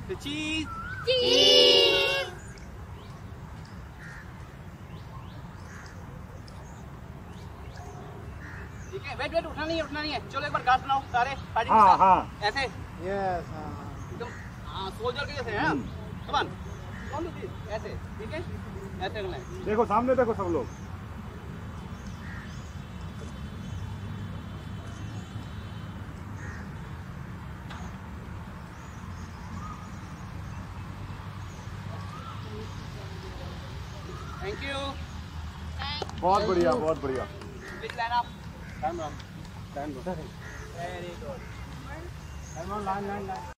चीज। चीज। ठीक है, वेट वेट, उठना नहीं है। चलो एक बार गास बनाओ सारे। हाँ हाँ ऐसे यस एकदम, हाँ सोल्जर के जैसे हैं। कम ऑन, ऐसे, ठीक है, ऐसे करना है। देखो सामने देखो सब लोग। Thank you. बहुत बढ़िया बहुत बढ़िया। Please line up. Time run very good. Time run line line line